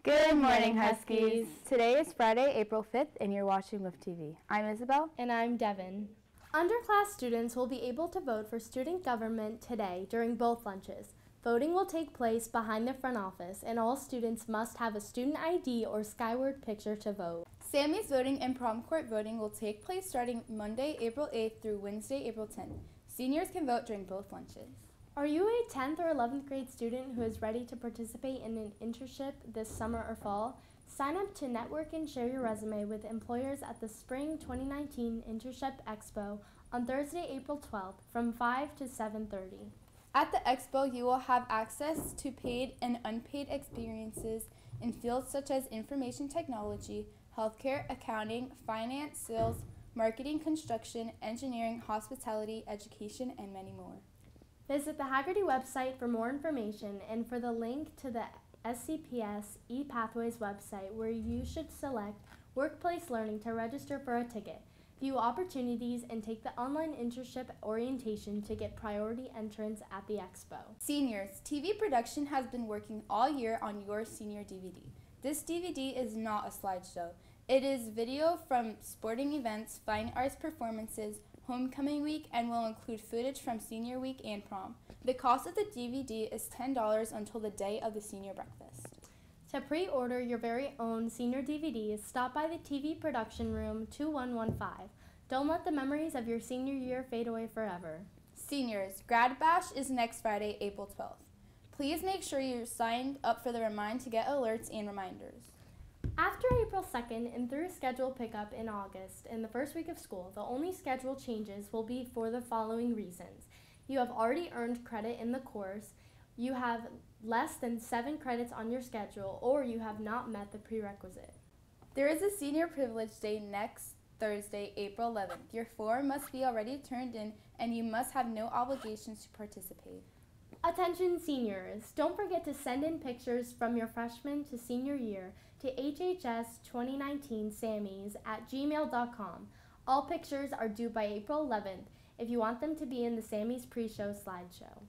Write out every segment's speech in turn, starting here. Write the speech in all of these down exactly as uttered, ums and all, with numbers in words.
Good morning, Huskies. Today is Friday, April fifth, and you're watching With T V. I'm Isabel. And I'm Devin. Underclass students will be able to vote for student government today during both lunches. Voting will take place behind the front office, and all students must have a student I D or Skyward picture to vote. Sammy's voting and prom court voting will take place starting Monday, April eighth through Wednesday, April tenth. Seniors can vote during both lunches. Are you a tenth or eleventh grade student who is ready to participate in an internship this summer or fall? Sign up to network and share your resume with employers at the Spring twenty nineteen Internship Expo on Thursday, April twelfth from five to seven thirty. At the expo, you will have access to paid and unpaid experiences in fields such as information technology, healthcare, accounting, finance, sales, marketing, construction, engineering, hospitality, education, and many more. Visit the Hagerty website for more information and for the link to the S C P S ePathways website where you should select Workplace Learning to register for a ticket, view opportunities, and take the online internship orientation to get priority entrance at the expo. Seniors, T V production has been working all year on your senior D V D. This D V D is not a slideshow. It is video from sporting events, fine arts performances, homecoming week, and will include footage from senior week and prom. The cost of the D V D is ten dollars until the day of the senior breakfast. To pre-order your very own senior D V Ds, stop by the T V production room two one one five. Don't let the memories of your senior year fade away forever. Seniors, Grad Bash is next Friday, April twelfth. Please make sure you're signed up for the Remind to get alerts and reminders. After April second and through schedule pickup in August in the first week of school, the only schedule changes will be for the following reasons. You have already earned credit in the course, you have less than seven credits on your schedule, or you have not met the prerequisite. There is a Senior Privilege Day next Thursday, April eleventh. Your form must be already turned in and you must have no obligations to participate. Attention seniors, don't forget to send in pictures from your freshman to senior year to H H S twenty nineteen Sammys at gmail dot com. All pictures are due by April eleventh if you want them to be in the Sammy's pre-show slideshow.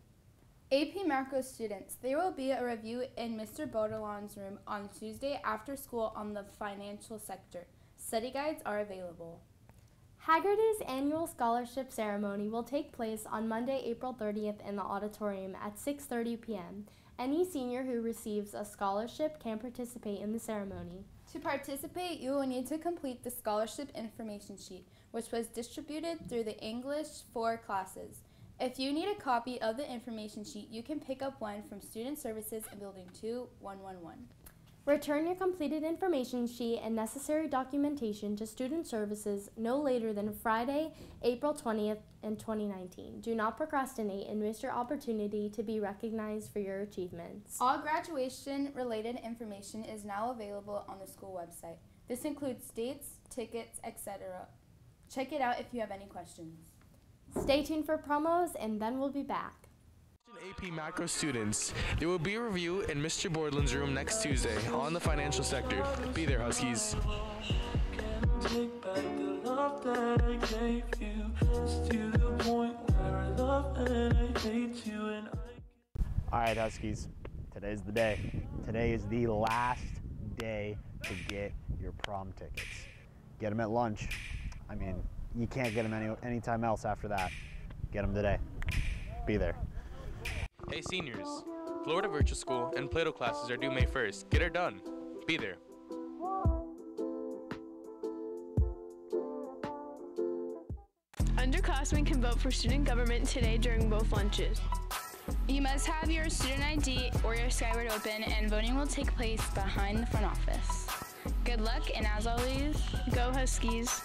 A P Macro students, there will be a review in Mister Baudelain's room on Tuesday after school on the financial sector. Study guides are available. Hagerty's annual scholarship ceremony will take place on Monday, April thirtieth in the auditorium at six thirty p m Any senior who receives a scholarship can participate in the ceremony. To participate, you will need to complete the scholarship information sheet, which was distributed through the English four classes. If you need a copy of the information sheet, you can pick up one from Student Services in Building two one one one. Return your completed information sheet and necessary documentation to Student Services no later than Friday, April twentieth in twenty nineteen. Do not procrastinate and miss your opportunity to be recognized for your achievements. All graduation-related information is now available on the school website. This includes dates, tickets, et cetera. Check it out if you have any questions. Stay tuned for promos, and then we'll be back. A P Macro students, there will be a review in Mister Borland's room next Tuesday on the financial sector. Be there, Huskies. Alright, Huskies, today's the day. Today is the last day to get your prom tickets. Get them at lunch. I mean, you can't get them any anytime else after that. Get them today. Be there. Hey seniors, Florida Virtual School and Plato classes are due May first. Get her done. Be there. Underclassmen can vote for student government today during both lunches. You must have your student I D or your Skyward open, and voting will take place behind the front office. Good luck, and as always, go Huskies.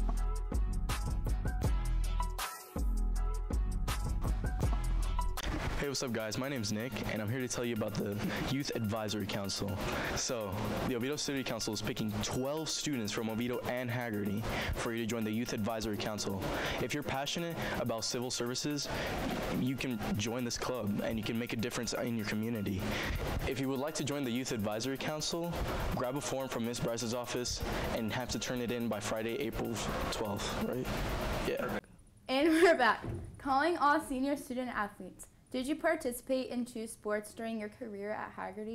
Hey, what's up guys? My name's Nick, and I'm here to tell you about the Youth Advisory Council. So, the Oviedo City Council is picking twelve students from Oviedo and Hagerty for you to join the Youth Advisory Council. If you're passionate about civil services, you can join this club and you can make a difference in your community. If you would like to join the Youth Advisory Council, grab a form from Miz Bryce's office and have to turn it in by Friday, April twelfth, right? Yeah. And we're back. Calling all senior student athletes. Did you participate in two sports during your career at Hagerty?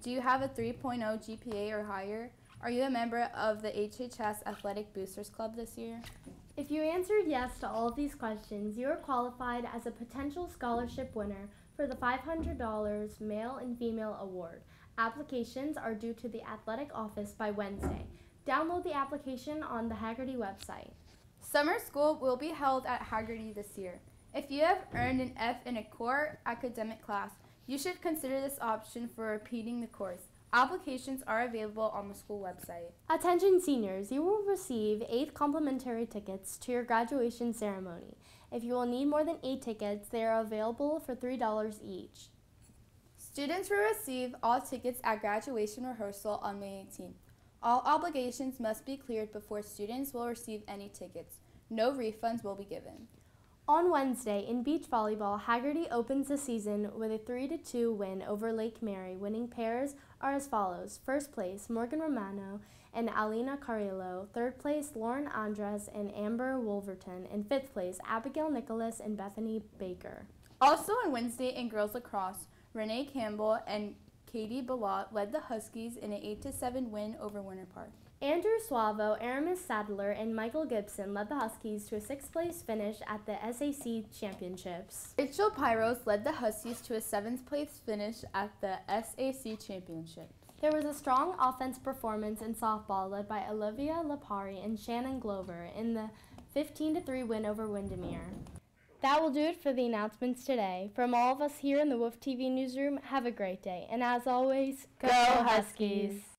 Do you have a three point oh G P A or higher? Are you a member of the H H S Athletic Boosters Club this year? If you answered yes to all of these questions, you are qualified as a potential scholarship winner for the five hundred dollars Male and Female Award. Applications are due to the athletic office by Wednesday. Download the application on the Hagerty website. Summer school will be held at Hagerty this year. If you have earned an F in a core academic class, you should consider this option for repeating the course. Applications are available on the school website. Attention seniors, you will receive eight complimentary tickets to your graduation ceremony. If you will need more than eight tickets, they are available for three dollars each. Students will receive all tickets at graduation rehearsal on May eighteenth. All obligations must be cleared before students will receive any tickets. No refunds will be given. On Wednesday, in beach volleyball, Hagerty opens the season with a three to two win over Lake Mary. Winning pairs are as follows. First place, Morgan Romano and Alina Carrillo. Third place, Lauren Andres and Amber Wolverton. And fifth place, Abigail Nicholas and Bethany Baker. Also on Wednesday in girls lacrosse, Renee Campbell and Katie Ballot led the Huskies in an eight to seven win over Winter Park. Andrew Suavo, Aramis Sadler, and Michael Gibson led the Huskies to a sixth place finish at the S A C Championships. Rachel Pyros led the Huskies to a seventh place finish at the S A C Championships. There was a strong offense performance in softball led by Olivia Lapari and Shannon Glover in the fifteen to three win over Windermere. That will do it for the announcements today. From all of us here in the W O O F T V newsroom, have a great day. And as always, go Huskies!